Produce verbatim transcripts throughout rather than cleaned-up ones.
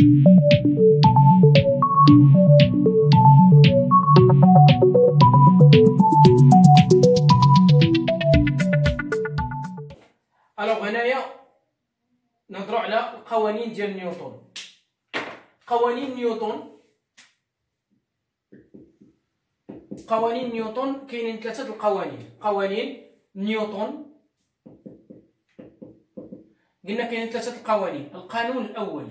الوغ هنايا نهضروا على القوانين ديال نيوتن. قوانين نيوتن قوانين نيوتن كاينين ثلاثه د القوانين. قوانين نيوتن قلنا كاينين ثلاثه القوانين. القانون الاول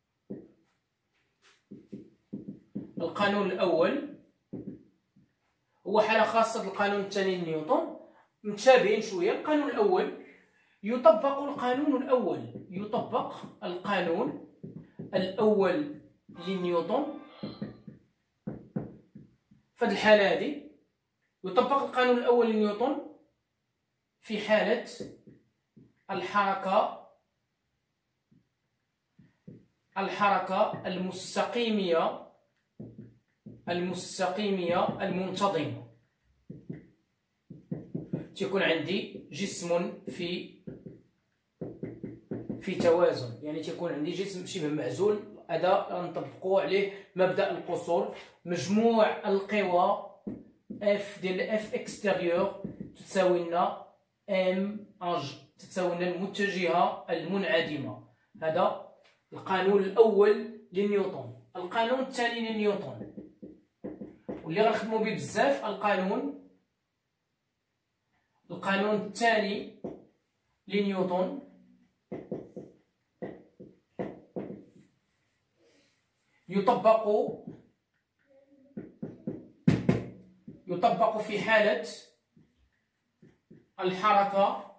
القانون الاول هو حاله خاصه بالقانون الثاني لنيوتن، متشابهين شويه. القانون الاول يطبق القانون الاول يطبق القانون الاول لنيوتن. فهاد الحاله هذه يطبق القانون الاول لنيوتن في حاله الحركه الحركه المستقيميه المستقيميه المنتظمه. تيكون عندي جسم في في توازن، يعني تيكون عندي جسم شبه معزول. هذا نطبقوا عليه مبدا القصور. مجموع القوى اف ديال اف اكستيريور تساوي لنا ام اج، تساوي لنا المتجهه المنعدمه. هذا القانون الاول لنيوتن. القانون الثاني لنيوتن واللي غنخدموا به بزاف القانون القانون الثاني لنيوتن يطبق يطبق في حالة الحركة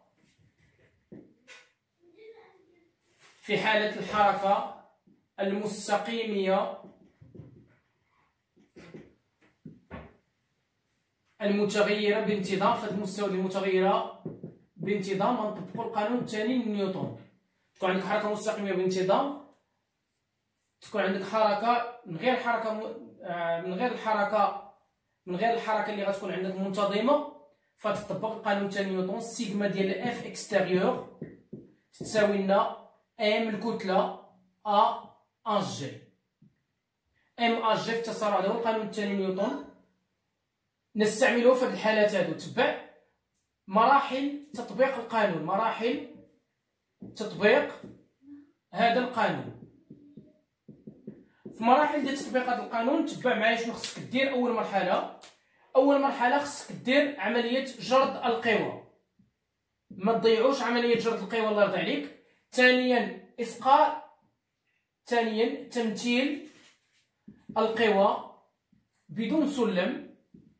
في حالة الحركة المستقيمية المتغيرة بانتظام. في المستوى المتغيرة بانتظام غنطبقوا القانون الثاني لنيوتن. تكون عندك حركة مستقيمة بانتظام، تكون عندك حركة من غير حركة من غير الحركة من غير الحركة اللي غتكون عندك منتظمة. فتطبق القانون الثاني لنيوتن. السيغما ديال اف اكستيريور تساوي لنا ام الكتلة ا ان جي. ام ا جي في التسارع. هذا هو القانون الثاني لنيوتن. نستعمله في هذه الحالات هذو. تبع مراحل تطبيق القانون، مراحل تطبيق هذا القانون. في مراحل ديال تطبيق هذا القانون تبع معايا شنو خصك دير. اول مرحله اول مرحله خصك دير عمليه جرد القوى، ما تضيعوش عمليه جرد القوى الله يرضي عليك. ثانيا اسقاط ثانيا تمثيل القوى بدون سلم.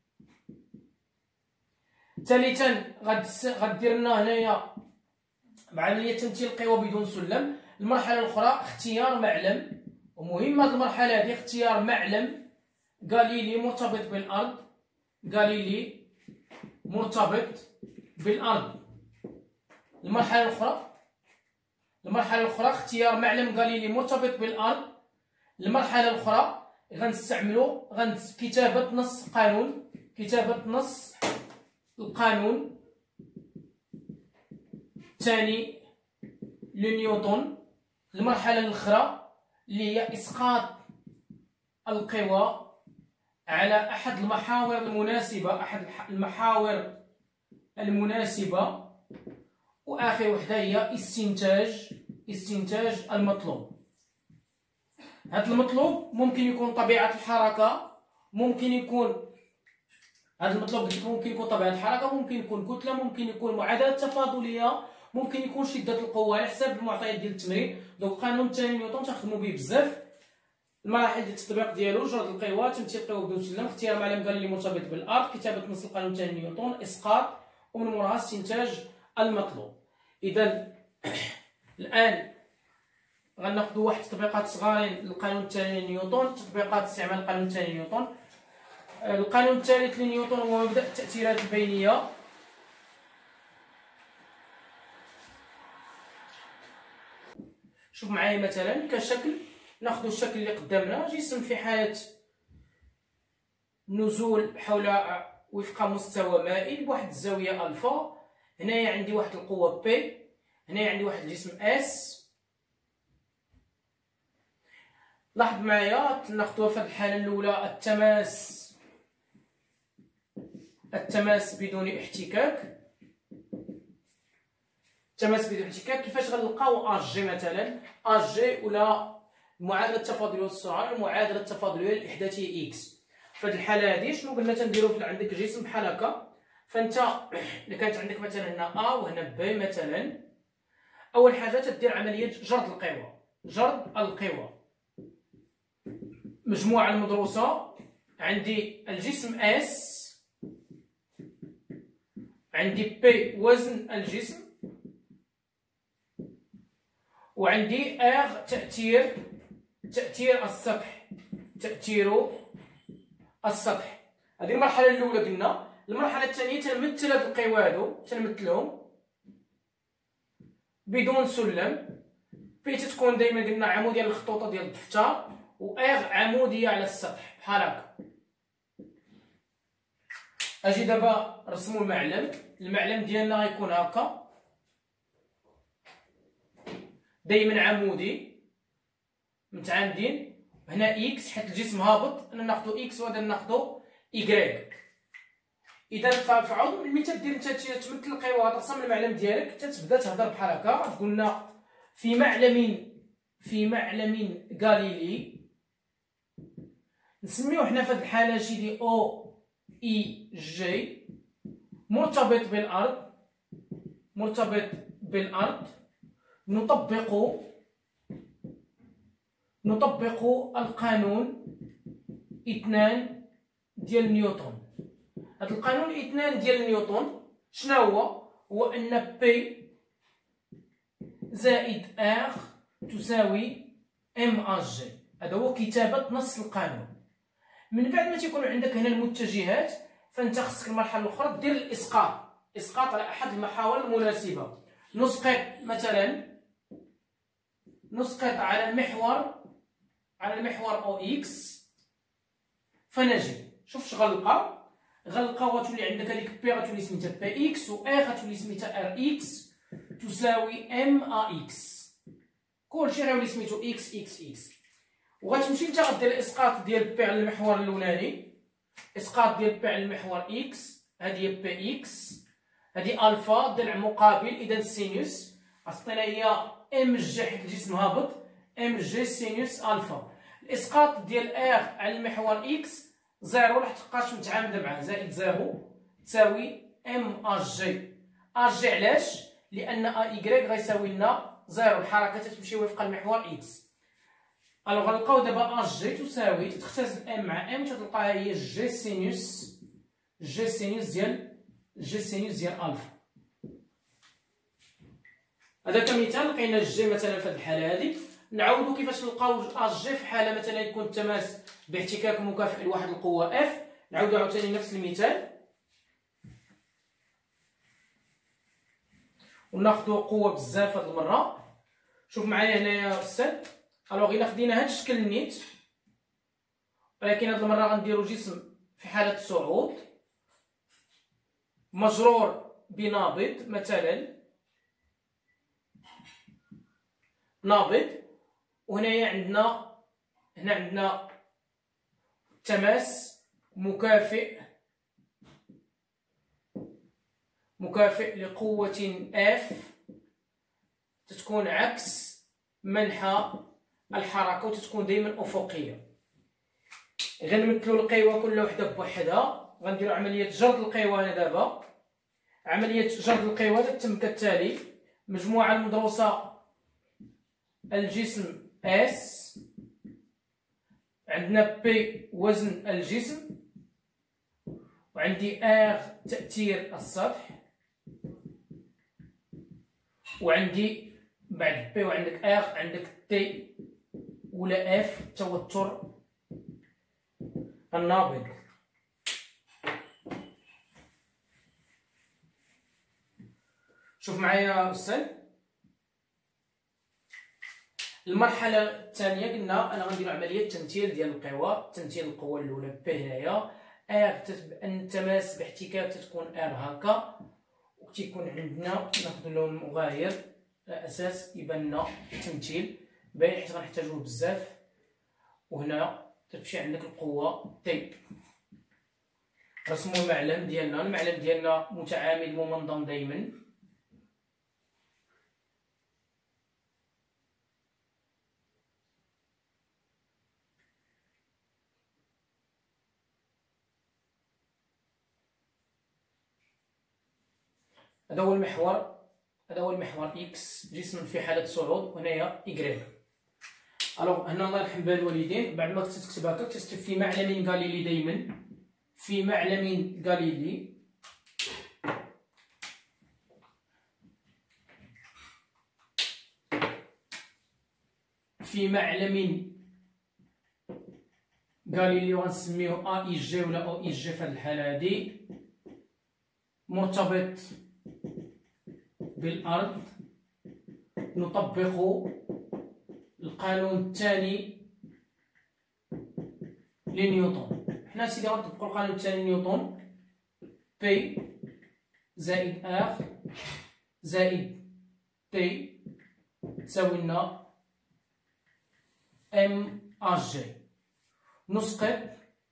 ثالثا غدير لنا هنايا عمليه تمثيل القوى بدون سلم. المرحله الاخرى اختيار معلم، ومهمه هذه المرحله هذه اختيار معلم غاليلي مرتبط بالارض. غاليلي مرتبط بالارض. المرحله الاخرى المرحله الاخرى اختيار معلم غاليلي مرتبط بالارض. المرحله الاخرى غنستعملو غن كتابه نص قانون كتابه نص القانون الثاني لنيوتن. المرحله الاخرى اللي هي اسقاط القوى على احد المحاور المناسبه احد المحاور المناسبه. واخر وحده هي استنتاج استنتاج المطلوب. هذا المطلوب ممكن يكون طبيعه الحركه، ممكن يكون هذا المطلوب ممكن يكون طبيعه الحركه، ممكن يكون كتله، ممكن يكون معادله تفاضليه، ممكن يكون شده القوه على حساب المعطيات ديال التمرين. دونك القانون الثاني نيوتن تنخدموا به بزاف. المراحل ديال التطبيق ديالو جرد القوى، تمثيل القوى بدون سلم، اختيار معلم غاليلي مرتبط بالارض، كتابه نص القانون الثاني نيوتن، اسقاط، ومن موراها استنتاج المطلوب. اذا الان غناخذوا واحد التطبيقات صغارين للقانون الثاني لنيوتن، تطبيقات استعمال القانون الثاني لنيوتن. القانون الثالث لنيوتن هو مبدأ التأثيرات البينية. شوف معايا مثلا كشكل، ناخذ الشكل اللي قدامنا، جسم في حالة نزول حول وفق مستوى مائل بواحد الزاوية ألفا. هنايا عندي واحد القوة بي، هنايا عندي واحد الجسم اس. لاحظ معايا ناخذوها في هذه الحاله الاولى التماس التماس بدون احتكاك. التماس بدون احتكاك كيفاش غنلقاو اش جي مثلا؟ اش جي ولا المعادله التفاضليه والسرعه، المعادله التفاضليه للاحداثيه اكس. في هذه الحاله هذه شنو قلنا تنديرو؟ عندك جسم بحال هكا، فانت الا كانت عندك مثلا هنا ا وهنا بي مثلا، اول حاجه تدير عمليه جرد القوى. جرد القوى مجموعه المدروسه، عندي الجسم اس، عندي بي وزن الجسم، وعندي ار تأثير تأثير السطح تأثير السطح. هذه المرحلة الأولى قلنا. المرحلة الثانية تنمثل هاد القوى هادو، تنمثلهم بدون سلم. بي تتكون دايما قلنا عمودية للخطوطة ديال الدفتر، و ار عمودية على السطح بحال هكا. اجي دابا نرسمو المعلم. المعلم ديالنا غيكون هكا، دايما عمودي متعامدين. هنا اكس حيت الجسم هابط، انا ناخدو اكس وهذا ناخدو ايكغيك. اذا فعوض ملي تدير انت تمثل القوى ترسم المعلم ديالك، تتبدا تهضر بحال هكا. قلنا في معلم في معلم غاليلي، نسميوه حنا في هذه الحاله جي دي او اي جي، مرتبط بالارض مرتبط بالارض نطبق نطبق القانون اثنان ديال نيوتن. هذا القانون اثنان ديال نيوتن شنو هو؟ هو ان بي زائد ار تساوي ام اش جي. هذا هو كتابه نص القانون. من بعد ما تيكون عندك هنا المتجهات، فانت خصك المرحله الاخرى دير الاسقاط. اسقاط على احد المحاور المناسبه. نسقط مثلا نسقط على المحور على المحور او اكس، فنجي شوف اش غنلقى. غنلقى غتولي عندك هذيك بي غتولي سميتها بي اكس، و ار غتولي سميتها ار اكس تساوي ام ا اكس. كلشي غيولي سميتو اكس اكس اكس. وغتمشي نتا غدير الاسقاط ديال بي على المحور الاولاني، اسقاط ديال بي على المحور اكس، هذه هي بي اكس، هذه الفا ضلع مقابل. اذا السينوس غتعطينا هي ام جي حيت الجسم هابط، ام جي سينوس الفا. الاسقاط ديال ار على المحور اكس زيرو راح تبقاش متعامده معاه، زائد زيرو تساوي ام اش جي. اش جي علاش؟ لان ا ايكغيك غيساوي لنا زيرو، الحركه تتمشي وفق المحور اكس. الوغ غنلقاو دابا اش جي تساوي تختزل ام مع ام، تتلقاها هي جي سينوس جي سينوس ديال جي سينوس ديال الفا. هذا كمثال لقينا الجي مثلا في هذه الحاله هذه. نعاودو كيفاش نلقاو اش جي في حاله مثلا يكون التماس باحتكاك مكافئ لواحد القوه اف. نعاودو عاوتاني نفس المثال، وناخدو قوه بزاف هاد المره. شوف معايا هنايا استاذ. الوغ الا خدينا هاد الشكل نيت، ولكن هاد المره غنديرو جسم في حاله صعود مجرور بنابض مثلا، نابض. وهنايا عندنا هنا عندنا تماس مكافئ مكافئ لقوة اف تتكون عكس منحى الحركة وتتكون دائما أفقية. غنمثلو القوى كل وحدة بوحدها. غنديرو عملية جرد القوى. هنا دابا عملية جرد القوى تتم كالتالي: مجموعة المدروسة الجسم اس، عندنا بي وزن الجسم، وعندي ار تأثير السطح، وعندي بعد بي وعندك ار عندك تي ولا اف توتر النابض. شوف معايا استاذ. المرحله الثانيه قلنا انا غندير عمليه تمثيل ديال القوى. تمثيل القوه الاولى بي هنايا ار ان التماس باحتكاك تتكون ار هكا، وتيكون عندنا ناخذ لهم مغاير على اساس يبان لنا التمثيل باين حيت غنحتاجوه بزاف. وهنا تمشي عندك القوة تي. رسموا المعلم ديالنا، المعلم ديالنا متعامد ومنظم دايما. هذا هو المحور، هذا هو المحور اكس، جسم في حالة صعود، وهنايا إكغيك. الوغ هنا الله يرحم بال الوالدين، بعد ما تكتب هكا تكتب في معلم غاليلي دايما، في معلم غاليلي في معلم غاليلي غنسميوه ا اي جي ولا او اي جي في هذه الحالة هادي، مرتبط بالأرض. نطبق القانون الثاني لنيوتن. حنا سيدي غنطبقو القانون الثاني لنيوتن، بي زائد ار زائد تي تساوي لنا ام ار جي. نسقط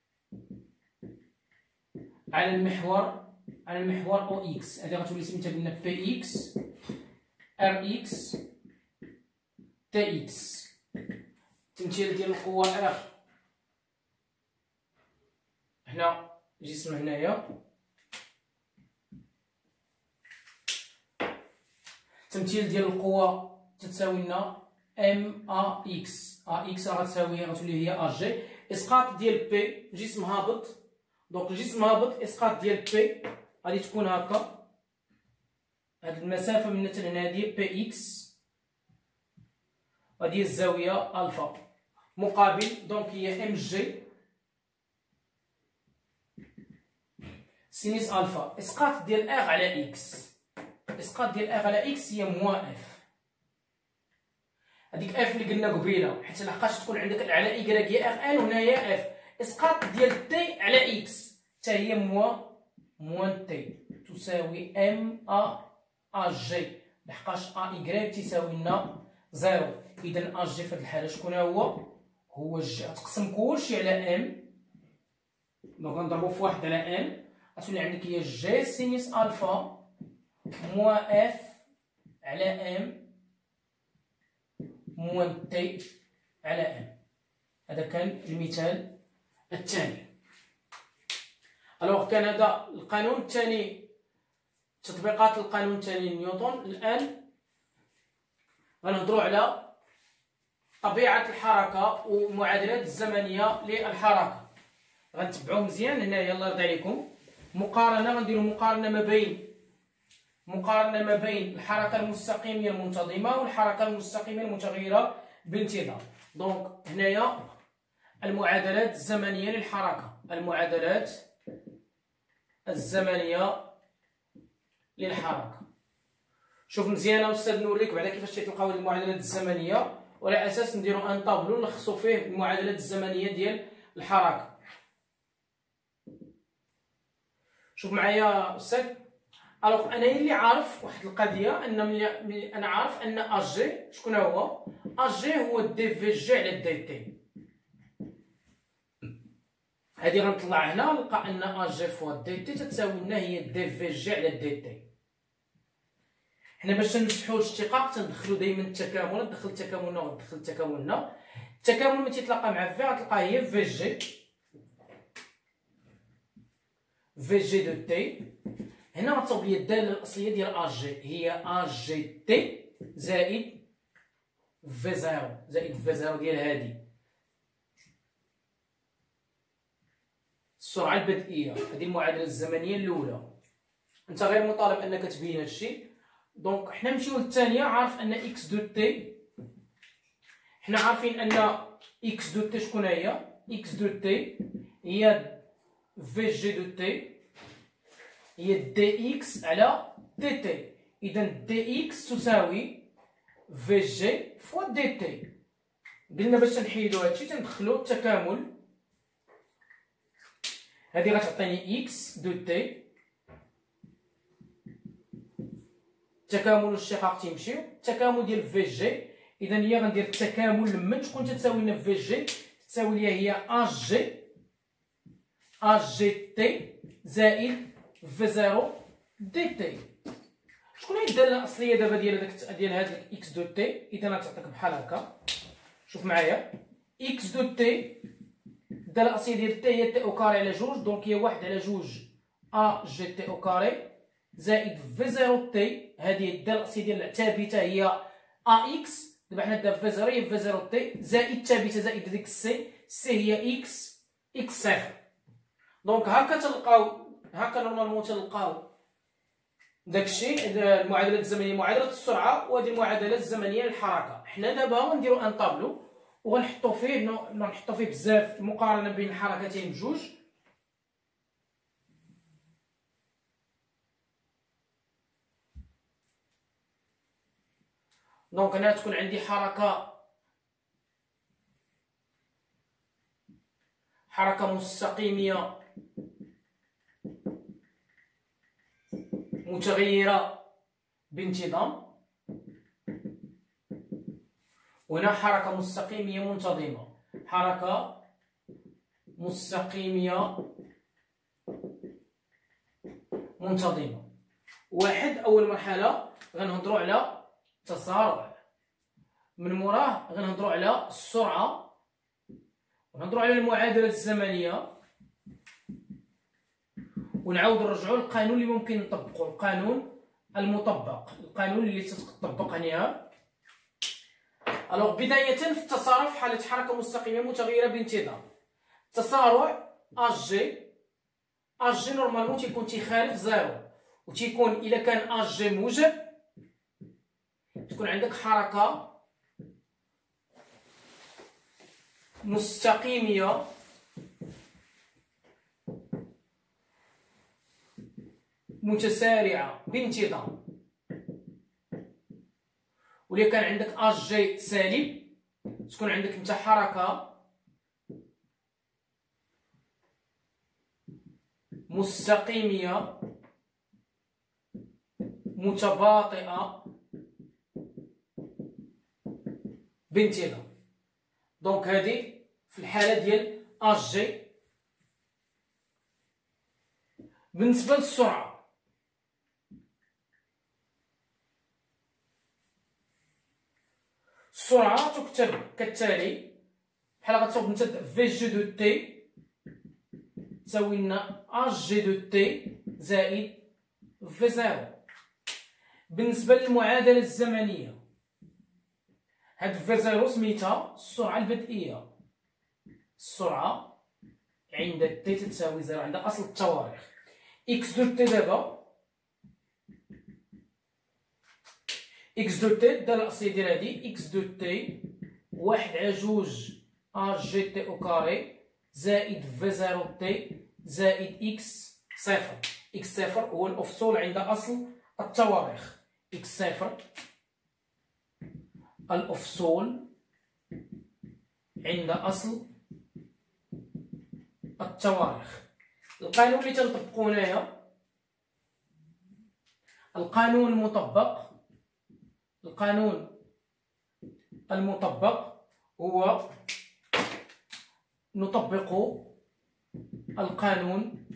على المحور على المحور او اكس، هذه غتولي سميتها قلنا بي اكس ار اكس تي اكس. التمثيل ديال القوة ار، هنا جسم هنايا، التمثيل ديال القوة تتساوي لنا ام ا اكس، ا اكس راه غتساوي غتولي هي ار جي. اسقاط ديال بي، جسم هابط، دونك الجسم هابط اسقاط ديال بي غادي تكون هكا، هاد المسافة من هنا لهنا هادي بي اكس، وهادي الزاوية الفا، مقابل دونك هي ام جي سينيس الفا. اسقاط ديال ار على اكس، اسقاط ديال ار على اكس هي موان اف، هذيك اف اللي قلنا قبيله، حيت لحقاش تكون عندك على ايكغيك هي ار ان وهنايا اف. اسقاط ديال تي على اكس حتى هي موان موان تي تساوي ام ا ا جي، لحقاش ا ايكغيك تساوي لنا زيرو. اذا ا جي في هذه الحاله شكون هو؟ هو جي. تقسم كلشي على ام، دونك غنضربو في واحد على ام، غتولي عندك هي جي سينيس الفا موان اف على ام موان تي على ام. هذا كان المثال الثاني. الوغ كان هذا القانون الثاني، تطبيقات القانون الثاني لنيوتن. الان غنهضروا على طبيعة الحركة والمعادلات الزمنية للحركة. غنتبعوا مزيان هنايا الله يرضي عليكم. مقارنة، غنديروا مقارنة ما بين مقارنة ما بين الحركة المستقيمية المنتظمة والحركة المستقيمية المتغيرة بانتظام. دونك هنايا المعادلات الزمنية للحركة، المعادلات الزمنية للحركة. شوف مزيان استاذ نوريك بعدا كيفاش تيتلقاو هاد المعادلات الزمنية، وعلى اساس نديرو ان طابلو نلخصو فيه المعادلات الزمنية ديال الحركة. شوف معايا استاذ. الوغ انا اللي عارف واحد القضيه، ان ملي انا عارف ان ا جي شكون هو؟ ا جي هو دي في جي على دي تي. هادي غنطلع هنا نلقى ان ا جي فوا دي تي تتساوي لنا هي دي في جي على دي تي. حنا باش نمسحو الاشتقاق تندخلو دائما التكامل، ندخل التكامل هنا وندخل التكامل هنا. التكامل ملي تيتلاقى مع في غتلقاه هي في جي في جي دو تي. هنا غتصاوب لي الداله الاصليه ديال ا جي هي ا جي تي زائد في زيرو زائد في زيرو ديال هادي السرعه البدئيه. هذه المعادله الزمنيه الاولى، انت غير مطالب انك تبين هذا الشيء. دونك حنا نمشيو للثانيه. عارف ان اكس دو تي، حنا عارفين ان اكس دو تي شكون هي؟ اكس دو تي هي في جي دو تي هي دي اكس على دي تي. اذا دي اكس تساوي في جي فوا دي تي. قلنا باش نحيدو هادشي تندخلو التكامل، هادي غتعطيني اكس دو تي، التكامل والاشتقاق تيمشيو، التكامل ديال في جي. اذا هي غندير التكامل لما تكون تتساوي لنا في جي تساوي ليا هي اش جي اش جي تي زائد في زيرو دي تي. شكون هي الداله الاصليه دابا ديال هذاك ديال هاد اكس دو تي؟ اذا غتعطيك بحال هكا، شوف معايا اكس دو تي الداله الاصليه ديال تي هي تي او كاري على جوج، دونك هي واحد على جوج ا جي تي او كاري زائد في زيرو تي، هذه الداله الاصليه ديال الثابته هي ا اكس، دابا حنا دابا في زيرو هي في زيرو تي زائد الثابته زائد ديك السي، سي هي اكس اكس صفر. دونك هكا تلقاو هكا نورمالمون تلقاو داكشي المعادله الزمنيه معادله السرعه، وهذه المعادله الزمنيه للحركه. حنا دابا غنديرو ان طابلو وغنحطو فيه نحطو فيه بزاف المقارنه بين الحركتين بجوج. دونك هنا تكون عندي حركه حركه مستقيميه متغيره بانتظام، وهنا حركه مستقيميه منتظمه، حركه مستقيميه منتظمه. واحد اول مرحله غنهضروا على التسارع، من موراه غنهضروا على السرعه، ونهضروا على المعادله الزمنيه، ونعاود نرجعوا للقانون اللي ممكن نطبقوا، القانون المطبق، القانون اللي تطبق هنا. الوغ بدايه في التسارع في حاله حركه مستقيمه متغيره بانتظام، التسارع اش جي اش جي نورمالمون تيكون تيخالف زيرو، وتيكون الا كان اش جي موجب تكون عندك حركه مستقيميه متسارعه بانتظام، وإلا كان عندك اش جي سالب تكون عندك انت حركه مستقيميه متباطئه بانتظام. دونك هذه في الحاله ديال اش جي. بالنسبه للسرعه، السرعه تكتب كالتالي، بحال غتكتب انت في جي دو تي تساوي لنا اش جي دو تي زائد في زيرو. بالنسبه للمعادله الزمنيه، هاد في زيرو سميتها السرعه البدئيه، السرعه عند تي تساوي زيرو عند اصل التواريخ. اكس دو تي دابا اكس دو تي الداله الاصليه ديال هادي اكس دو تي واحد على جوج اش جي تي او كاري زائد في زيرو تي زائد اكس صفر. اكس صفر هو الافصول عند اصل التواريخ، اكس صفر الافصول عند اصل التواريخ. القانون اللي تنطبقو هنايا القانون المطبق، القانون المطبق هو نطبق القانون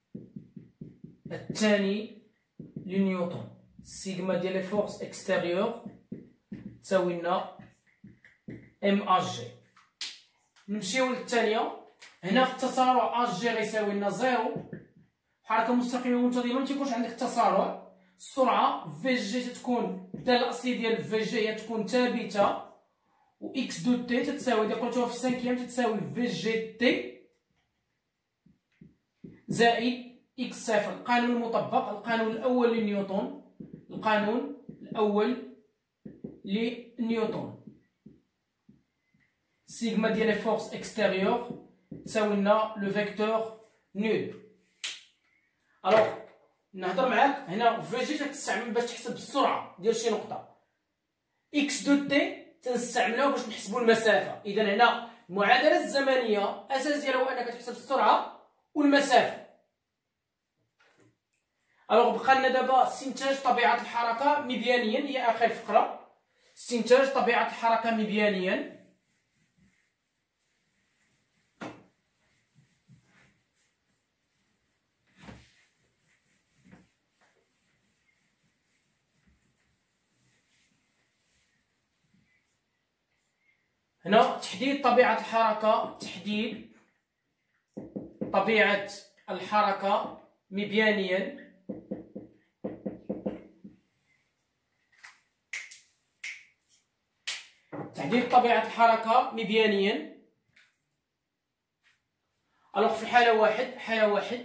الثاني لنيوتن، سيغما ديال لي فورس اكستيريور تساوي لنا ام اش جي. نمشيو للثانيه، هنا في التسارع اش جي غيساوي لنا زيرو، حركه مستقيمه منتظمه ما تيكونش عندك تسارع. السرعه في جي تتكون الداله الاصليه ديال في جي هي تكون ثابته، و اكس دو تي تتساوي اذا قلتوها في السانكيام تتساوي في جي تي زائد اكس صفر. القانون المطبق، القانون الاول لنيوتن، القانون الاول لنيوتن، سيغما ديال لي فورس اكستيريور تساوي لنا لو فيكتور نول. الوغ نهضر معاك هنا في جي تستعمل باش تحسب السرعه ديال شي نقطه، اكس دو تي تنستعملوها باش نحسبوا المسافه. اذا هنا المعادله الزمنيه الاساس ديالها هو انك تحسب السرعه والمسافه. الوغ بقى لنا دابا استنتاج طبيعه الحركه مبيانيا، هي اخر فقره، استنتاج طبيعه الحركه مبيانيا. هنا تحديد طبيعة الحركة، تحديد طبيعة الحركة مبيانيا تحديد طبيعة الحركة مبيانيا. الوغ في حالة واحد حالة واحد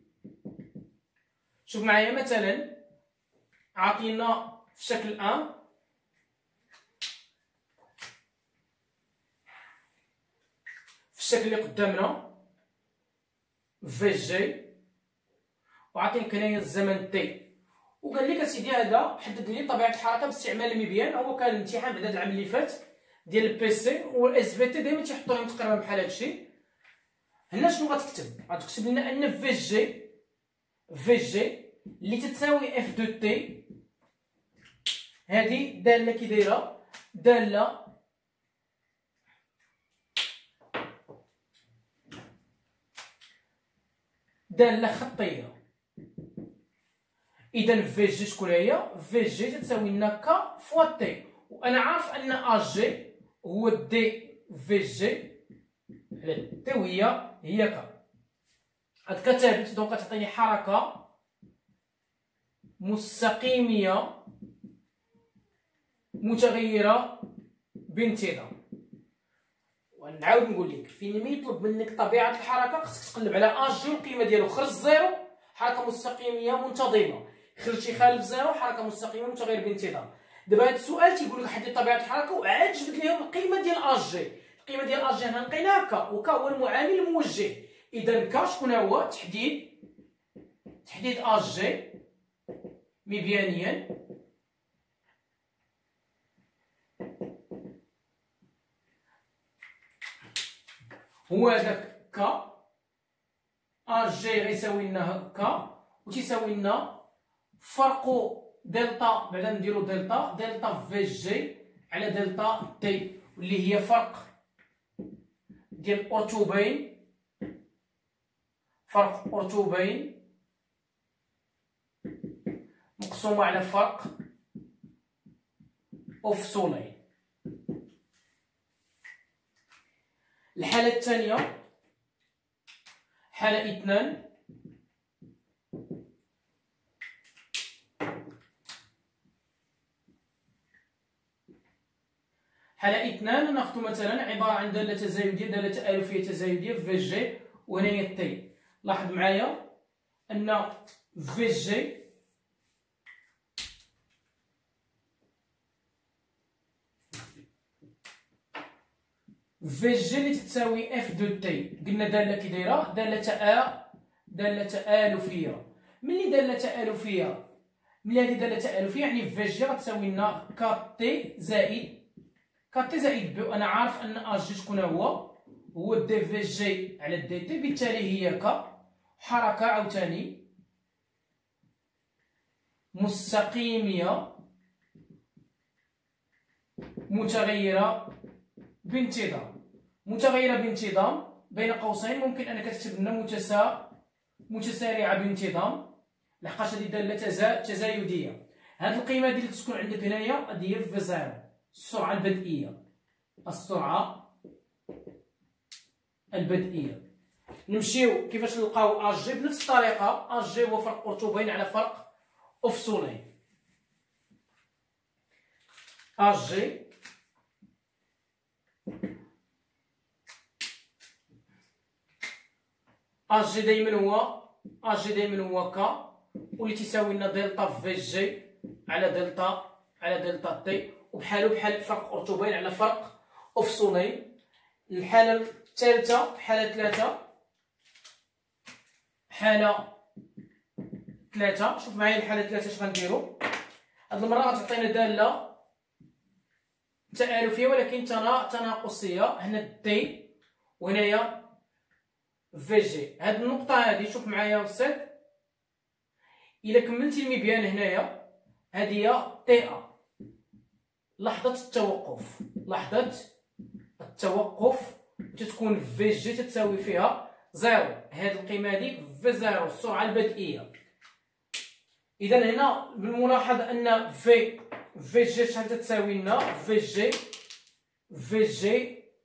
شوف معايا مثلا عطينا في شكل ان في الشكل اللي قدامنا في جي، وعطينك هنايا الزمن تي، وقال لك اسيدي هذا حدد لي طبيعه الحركه باستعمال المبيان. هو كان الامتحان بعد هذا العام اللي فات ديال البي سي والاس في تي ديما تيحطوا لهم تقريبا بحال هادشي. هنا شنو غتكتب؟ غتكتب لنا ان في جي في جي اللي تتساوي اف دو تي، هذه داله كي دايره داله داله خطيه. اذا في جي شكون هي؟ في جي تتساوي لنا ك فوا تي، وانا عارف ان ا جي هو دي في جي على تي وهي هي ك. هاد كتابت دونك تعطيني حركه مستقيميه متغيره بانتظام. ونعاود نقول لك فين ما يطلب منك طبيعه الحركه خصك تقلب على ا جي والقيمه ديالو خرج زيرو، حركه مستقيميه منتظمه، خرج شي خالف زيرو، حركه مستقيمه متغيره بانتظام. دابا هذا السؤال تيقول لك حدد طبيعه الحركه وعاد جبد لهم القيمه ديال ا جي. القيمه ديال ا جي هنا لقيناها ك، وك هو المعامل الموجه. اذا ك شكون هو؟ تحديد تحديد ا جي مبيانيا هو هذاك ك. ا جي غيساوي لنا ك وتيساوي لنا فرق دلتا، بعدا نديرو دلتا دلتا في جي على دلتا تي، واللي هي فرق ديال أرتوبين، فرق أرتوبين مقسومة على فرق أفصولين. الحالة الثانية حالة اثنان، حالة اثنان ناخذ مثلا عبارة عن دالة تزايدية، دالة تآلفية تزايدية في جي وهنايا تي. لاحظ معايا أن في جي في جي اللي تتساوي اف دو تي، قلنا دالة كي دايرة دالة تآ دالة تآلفية. ملي دالة تآلفية ملي هادي دالة تآلفية يعني في جي غتساوي لنا ك تي زائد ك تي زائد بي، وانا عارف ان ا جي شكون هو؟ هو دي في جي على دي تي، بالتالي هي ك. حركة عاوتاني مستقيمية متغيرة بانتظام. متغيرة بانتظام بين قوسين ممكن انك تكتب لنا متسا متسارعة بانتظام، لحقاش هادي دالة تزا... تزايدية. هاد القيمة دي اللي تكون عندك هنايا هادي هي في زيرو، السرعة البدئية، السرعة البدئية. نمشيو كيفاش نلقاو ا جي بنفس الطريقة. ا جي هو فرق أرتوبين على فرق أفصولين. ا جي ا جي دايما هو ا جي دايما هو ك، واللي تيساوي لنا دلتا في جي على دلتا على دلتا تي، وبحالو بحال فرق أرتوبين على فرق أفصولين. الحالة الثالثة حالة ثلاثة حالة ثلاثة شوف معايا الحالة ثلاثة اش غنديرو. هاد المرة غتعطينا دالة تآلفية ولكن تناقصية، هنا دي وهنايا في جي. هاد النقطة هادي شوف معايا وسط، إلا كملتي المبيان هنايا هادي هي تي أ، لحظة التوقف، لحظة التوقف تتكون في جي تتساوي فيها زيرو. هاد القيمة هادي في زيرو السرعة البدئية. إذا هنا بالملاحظة أن في في جي شحال تتساوي لنا؟ في جي في جي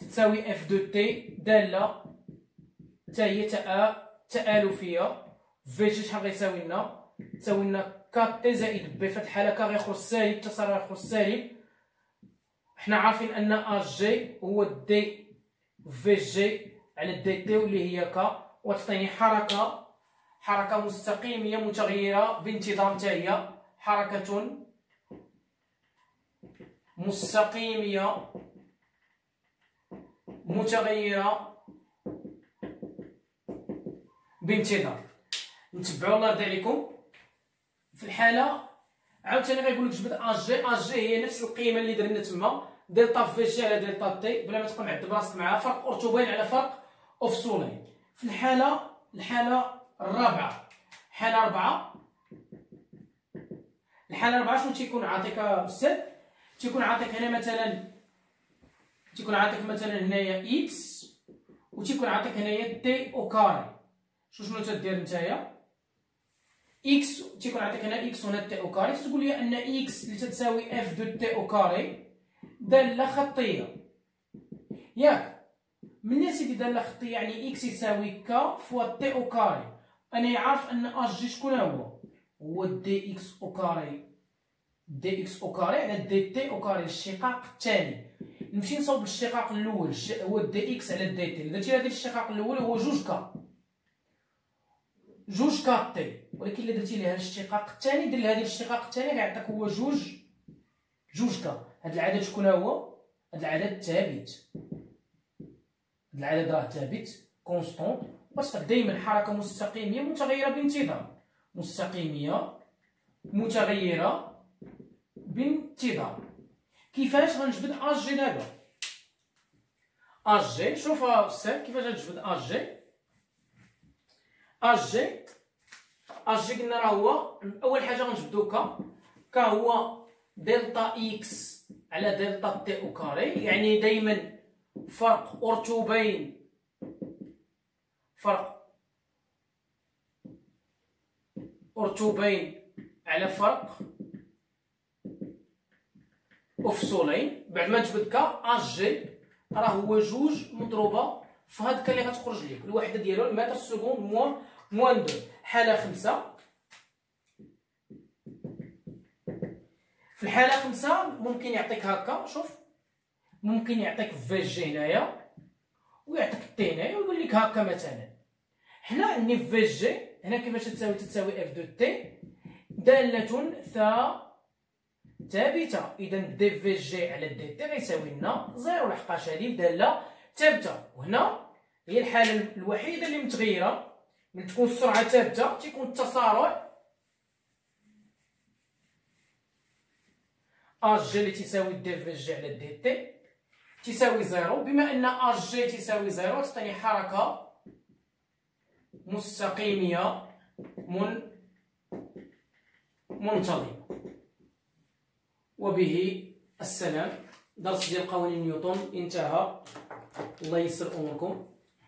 تساوي اف دو تي داله حتى هي تآلفيه. في جي شحال غيساوي لنا؟ تساوي لنا ك تي زائد بي. في هاد الحاله ك غيخرج سالب، التسارع غيخرج سالب. حنا عارفين ان اش جي هو دي في جي على دي تي واللي هي ك، وتعطيني حركه حركه مستقيميه متغيره بانتظام حتى هي حركه مستقيميه متغيره بانتظام. نتبعوا الله يرضي عليكم. في الحاله عاوتاني غيقول لك جبد اش جي. اش جي هي نفس القيمه اللي درنا تما، دلتا في جي على دلتا تي، بلا ما تبقى معذب راسك معاها، فرق اورتوبين على فرق افصولين. في الحاله الحاله الرابعه، الحاله الرابعه الحاله الرابعه شنو تيكون عاطيك استاذ؟ تيكون عاطيك هنا مثلا تيكون عاطيك مثلا هنايا اكس، وتيكون عاطيك هنايا تي او كاري. شو شنو تدير نتايا؟ اكس تيكون عاطيك هنا اكس وهنا تي او كاري، تقول لي ان اكس اللي تتساوي اف دو تي او كاري داله خطيه، ياك؟ ملي سيدي داله خطيه يعني اكس يساوي ك فوا تي او كاري. انا عارف ان اش جي شكون هو؟ هو دي اكس او كاري، دي اكس او كاري على دي تي او كاري، الشقاق الثاني. نمشي نصوب الشقاق الاول هو دي اكس على دي تي. درتي هذا الشقاق الاول هو جوج ك، جوج ك تي، ولكن الا درتي ليه الاشتقاق الثاني دير هذه الاشتقاق الثاني غيعطيك هو جوج جوج ك. هذا العدد شكون هو؟ هذا العدد ثابت، هذا العدد راه ثابت كونستونط، باش دائما حركه مستقيميه متغيره بانتظام، مستقيميه متغيره بانتظام. كيفاش غنجبد اش جي دابا؟ اش جي شوف استاذ كيفاش غنجبد اش جي. اش جي اش جي قلنا راه هو اول حاجه غنجبدو ك ك هو دلتا اكس على دلتا تي او كاري، يعني دائما فرق اورتوبين فرق اورتوبين على فرق افصولين. بعد ما تجبد ك اش جي راه هو جوج مضروبه في هاد ك اللي غتخرج لك، الوحده ديالو المتر سكوند موان موان دو. حاله خمسة، في الحاله خمسة ممكن يعطيك هكا، شوف ممكن يعطيك في جي هنايا ويعطيك تي هنايا ويقول لك هكا مثلا. حنا عندي في جي هنا كيفاش تساوي؟ تتساوي اف دو تي داله ثا ثابته، اذا دي في جي على دي تي غيساوي لنا زيرو لحقاش هذه داله ثابته. وهنا هي الحاله الوحيده اللي متغيره. ملي تكون السرعه ثابته تيكون التسارع اش جي اللي تساوي دي في جي على دي تي تساوي زيرو. بما ان اش جي تساوي زيرو تعطيني حركه مستقيميه من منتظمه. وبه السلام، درس ديال قوانين نيوتن انتهى. الله ييسر اموركم.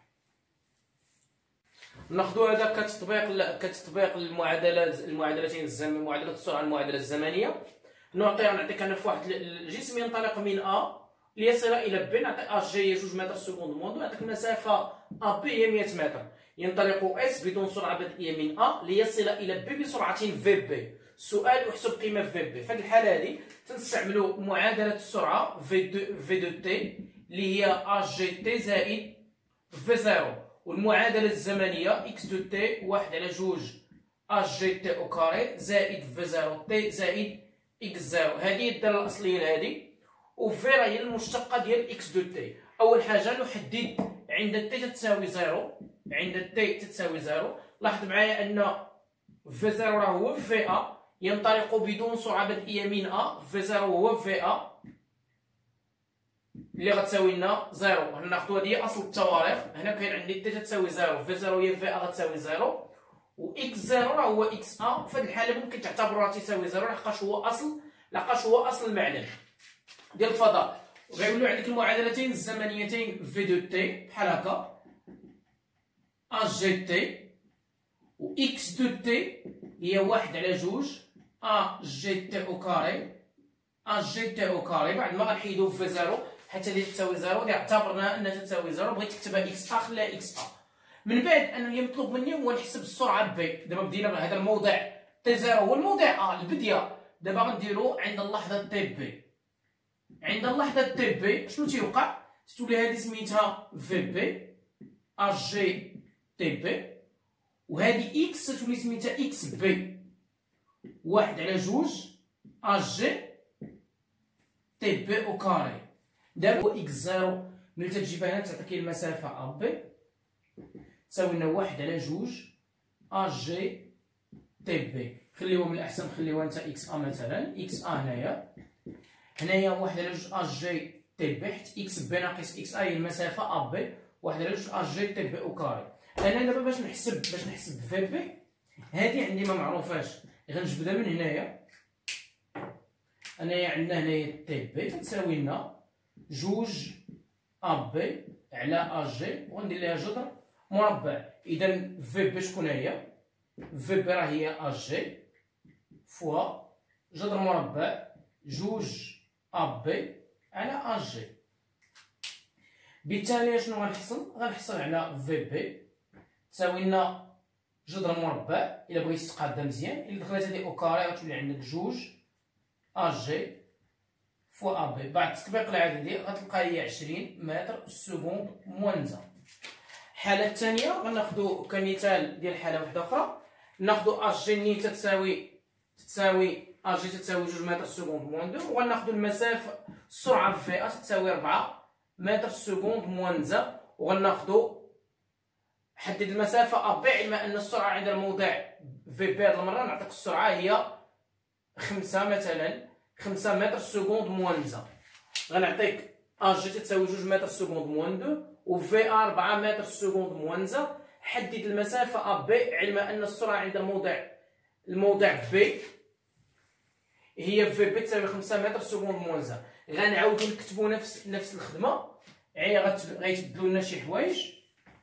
ناخذوا هذا كتطبيق كتطبيق المعادلات المعادلتين الزمنيه، معادله السرعه المعادله الزمنيه. نعطي نعطيك انا في واحد الجسم ينطلق من ا ليصل الى ب، نعطي اش جي هي جوج متر سكوند موندو، نعطيك المسافه ا بي هي مية متر. ينطلق اس بدون سرعه بدئيه من ا ليصل الى ب بسرعه في بي. السؤال احسب قيمه في بي. في هذه الحاله هذه تنستعملوا معادله السرعه في دو في دو تي اللي هي اش جي تي زائد في زيرو، والمعادله الزمنيه اكس دو تي واحد على جوج اش جي تي او كاري زائد في زيرو تي زائد اكس زيرو. هذه الداله الاصليه لهذه، وفي راه هي المشتقه ديال اكس دو تي. اول حاجه نحدد عند تي تساوي زيرو، عند تي تساوي زيرو لاحظ معايا ان في زيرو راه هو في ا ينطلق بدون سرعه بدئيه من ا، في زيرو هو في ا اللي غتساوي لنا زيرو. هنا ناخذوا هذه اصل التواريخ. هنا كاين عندي تي تساوي زيرو، في زيرو هي في ا غتساوي زيرو، و اكس زيرو راه هو اكس ا. في هذه الحاله ممكن تعتبروها تساوي زيرو لحقاش هو اصل لحقاش هو اصل المعلم ديال الفضاء. وغيولوا عندك المعادلتين الزمنيتين في دو تي بحال هكا اش جي تي و اكس دو تي هي واحد على جوج ا جي تي او كاري اش جي تي او كاري. بعد ما غنحيدو في زيرو حيت هذه تساوي زيرو، اللي اعتبرنا انها تساوي زيرو بغيت تكتبها اكس ا خليها اكس ا. من بعد انا اللي مطلوب مني هو نحسب السرعه بي. دابا بدينا بهذا الموضع تي زيرو هو الموضع ا البدايه. دابا غنديرو عند اللحظه تي بي. عند اللحظه تي بي شنو تيوقع؟ تولي هذه سميتها في بي اش جي تي بي، وهذه اكس تولي سميتها اكس بي واحد على جوج اش جي تي بي او كاري. دابا اكس زيرو ملي تجيبها هنا تعطيك المسافه ا بي تساوي لنا واحد على جوج اش جي تي بي. خليوها من الاحسن خليوها انت اكس ا مثلا. اكس ا هنايا هنايا واحد على جوج اش جي تي بي، حيت اكس بي ناقص اكس ا هي المسافه ا بي، واحد على جوج اش جي تي بي او كاري. انا دابا باش نحسب باش نحسب في بي هذه عندي ما معروفاش، غنجبدها من هنايا. انايا عندنا هنايا تي بي تساوي لنا جوج ا بي على ا جي، وغندير ليها جذر مربع. اذا في بي شكون هي؟ في بي راه هي ا جي فوا جذر مربع جوج ا بي على ا جي. بالتالي شنو غنحصل؟ غنحصل على في بي تساوي لنا جذر مربع، الا بغيتي تقادها مزيان، الا دخلت هذه او كاري غتولي عندك جوج ا جي فوا ا بي. بعد التطبيق العددي غتلقى هي عشرين متر السكوند موانزه. الحاله الثانيه غناخذوا كمثال ديال حاله واحده اخرى، ناخذوا اش جي ني تتساوي تتساوي اش جي تتساوي جوج متر السكوند موان دو، وغناخذوا المسافه السرعه في ا تتساوي ربعة متر السكوند موانزه، وغناخذوا حدد المسافه ا بي، علما ان السرعه عند الموضع في بي هذه المره نعطيك السرعه هي خمسة مثلا خمسة متر السكوند موانزه. غنعطيك ا جي تتساوي جوج متر السكوند موان دو و في ا ربعة متر السكوند موانزه. حدد المسافه ا بي، علما ان السرعه عند الموضع الموضع بي هي في بي تساوي خمسة متر السكوند موانزه. غنعاودو نكتبو نفس نفس الخدمه، غير غيتبدلوا لنا شي حوايج.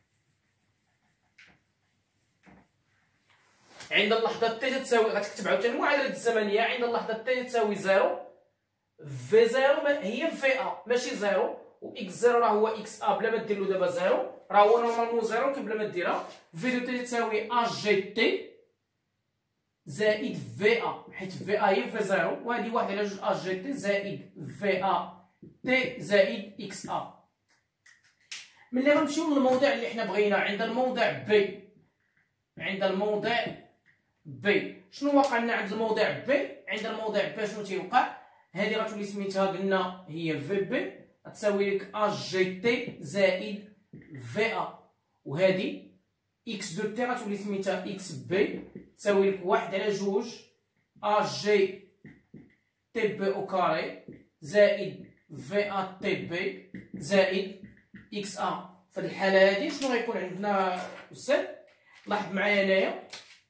عند اللحظه تي تساوي غتكتب عاوتاني المعادله الزمنيه. عند اللحظه تي تساوي زيرو، في زيرو هي في ا ماشي زيرو، و اكس زيرو راه هو اكس ا بلا ما دير له دابا زيرو، راه هو نورمالمون زيرو كي بلا ما ديرها. في دو تي تساوي اش جي تي زائد في ا، حيت في ا هي في زيرو، وهذه واحد على جوج اش جي تي زائد في ا تي زائد اكس ا. ملي غنمشيو للموضع اللي حنا بغينا عند الموضع بي، عند الموضع بي شنو واقع لنا عند الموضع بي؟ عند الموضع بي شنو تيوقع؟ هذه غتولي سميتها قلنا هي في بي غتساوي لك اش جي تي زائد في ا، وهذه اكس دو تي غتولي سميتها اكس بي تساوي لك واحد على جوج اش جي تي بي او كاري زائد في ا تي بي زائد اكس ا. في هذه الحاله هذه شنو غيكون عندنا استاذ؟ لاحظ معايا هنايا،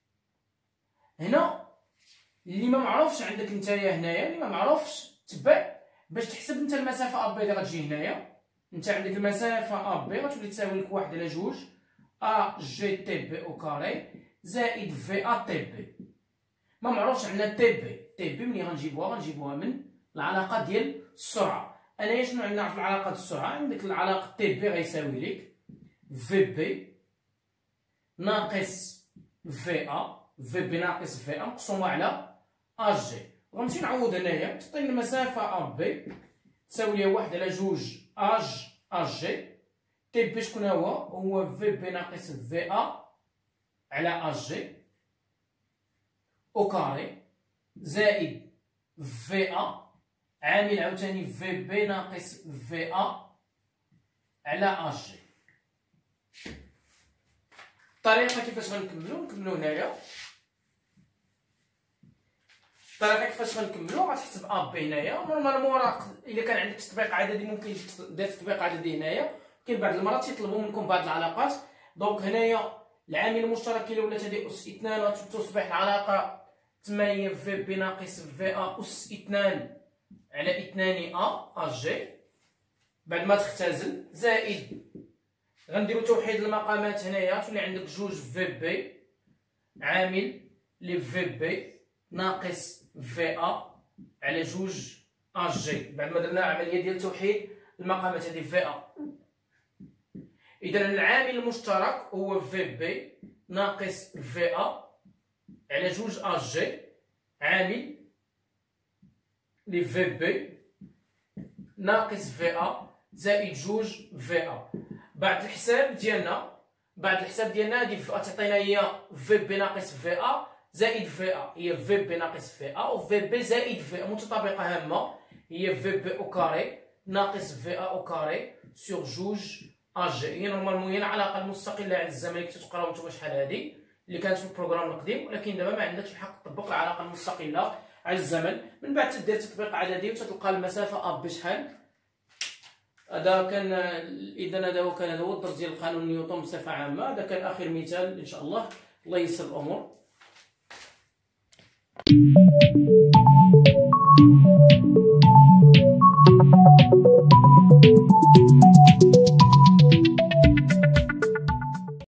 هنا اللي ما معروفش عندك نتايا هنايا، اللي ما معروفش تبع باش تحسب انت المسافه ا بي اللي غتجي هنايا. انت عندك المسافه ا بي غتولي تساوي لك واحد على جوج ا جي تي بي او كاري زائد في ا تي بي. ما معروفش عندنا تي بي. تي بي ملي غنجيبوها غنجيبوها من العلاقه ديال السرعه. انايا شنو عندنا في العلاقه ديال السرعه؟ عندك العلاقه تي بي غيساوي لك في بي ناقص في ا، في بي ناقص في ا مقسومه على اش جي. غنمشي نعوض هنايا، تعطيني المسافه ا بي تساوي لي واحد على جوج اش اش جي. تي بي شكون هو؟ هو في بي ناقص في ا على اش جي او كاري زائد في ا عامل عاوتاني في بي ناقص في ا على اش جي. الطريقه كيفاش غنكملو؟ نكملو هنايا. الطريقه كيفاش غنكملو؟ غتحسب ا بي هنايا. نورمالمون راه الا كان عندك تطبيق عددي ممكن دير تطبيق عددي هنايا، كاين بعض المرات يطلبوا منكم بعض العلاقات. دونك هنايا العامل المشترك الا ولات هذه اس اثنان غتصبح العلاقه ثمانية في بي ناقص في ا اس اثنان على اثنان ا اش جي بعد ما تختزل زائد غنديرو توحيد المقامات هنايا، تولي عندك جوج في بي عامل لي في بي ناقص في ا على جوج اش جي. بعد ما درنا عمليه ديال توحيد المقامات هذه في ا. اذا العامل المشترك هو في بي ناقص في ا على جوج ا جي، عامل لي في بي ناقص في ا زائد جوج في ا. بعد الحساب ديالنا بعد الحساب ديالنا هادي تعطينا هي في بي ناقص في ا زائد في ا، هي في بي ناقص في ا و في بي زائد في ا متطابقه هامه، هي في بي او كاري ناقص في ا او كاري سور جوج ا جي. هي نورمالمون هي العلاقه المستقله على الزمن اللي كنتو تقراو نتوما شحال هادي اللي كانت في البروغرام القديم، ولكن دابا ما عندكش الحق تطبق العلاقه المستقله على الزمن. من بعد تدير تطبيق عددي وتلقى المسافه ا بشحال. هذا كان اذا هذا هو كان هذا هو الدرس ديال قانون نيوتن بصفه عامه. هذا كان اخر مثال ان شاء الله. الله ييسر الامور.